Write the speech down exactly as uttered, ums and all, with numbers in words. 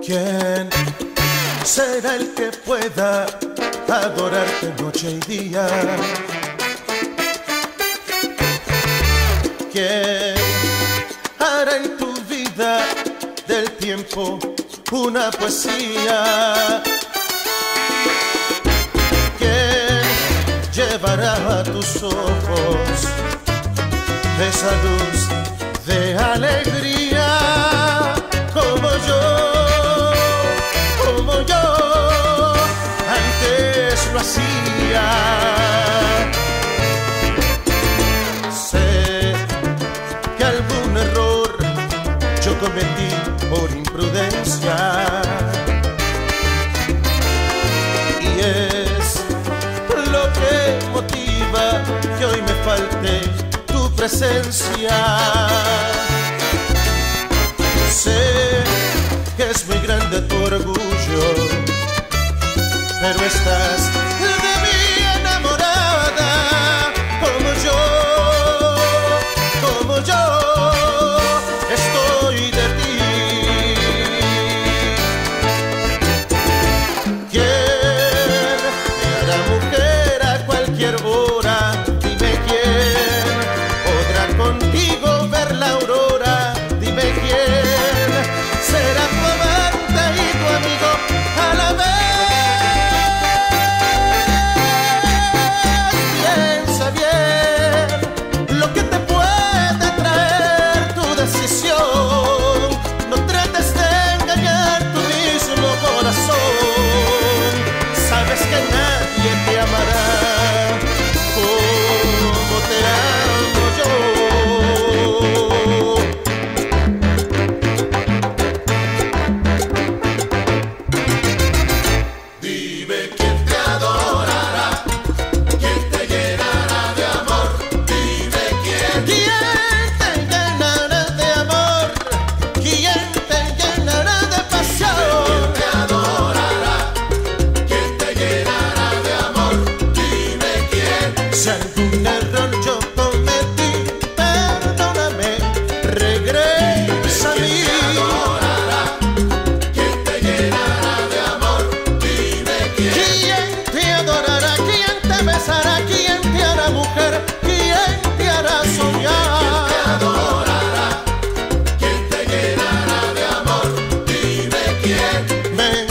¿Quién será el que pueda adorarte noche y día? ¿Quién hará en tu vida del tiempo una poesía? ¿Quién llevará a tus ojos esa luz de alegría como yo, como yo antes lo hacía? Sé que algún error yo cometí por imprudencia, y es lo que motiva que hoy me falte tu presencia. Sé que es muy grande tu orgullo, pero estás de mí enamorada como yo, como yo estoy de ti. ¿Quién te hará mujer a cualquier hora? Dime quién podrá contigo ver la aurora. Dime quién será tu amante y tu amigo a la vez. Piensa bien lo que te puede traer tu decisión. No trates de engañar tu mismo corazón. Sabes que nadie te amará como te amo yo. Dime quién te adorará, quién te llenará de amor. Dime quién. ¿Quién te llenará de amor? ¿Quién te llenará de pasión? ¿Quién te adorará, quién te llenará de amor? Dime quién. Si algún error yo cometí, perdóname, regresa a mí. ¿Quién te adorará, quién te llenará de amor? Dime quién. ¿Quién te adorará? ¿Quién te besará? ¿Quién te hará mujer? ¿Quién te hará ¿Quién te soñar? adorará, quién te llenará de amor? Dime quién. Me